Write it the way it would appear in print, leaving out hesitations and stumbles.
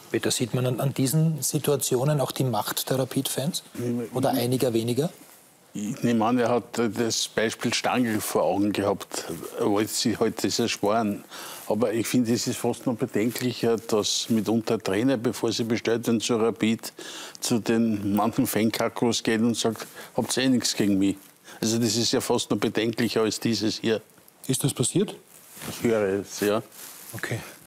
Peter, sieht man an diesen Situationen auch die Macht der Rapid-Fans? Oder einiger weniger? Ich nehme an, er hat das Beispiel Stangl vor Augen gehabt. Er wollte sich halt das ersparen. Aber ich finde, es ist fast noch bedenklicher, dass mitunter Trainer, bevor sie bestellt werden zu Rapid, zu den manchen Fankakos geht und sagt, habt ihr eh nichts gegen mich. Also das ist ja fast noch bedenklicher als dieses hier. Ist das passiert? Ich höre es, ja. Okay.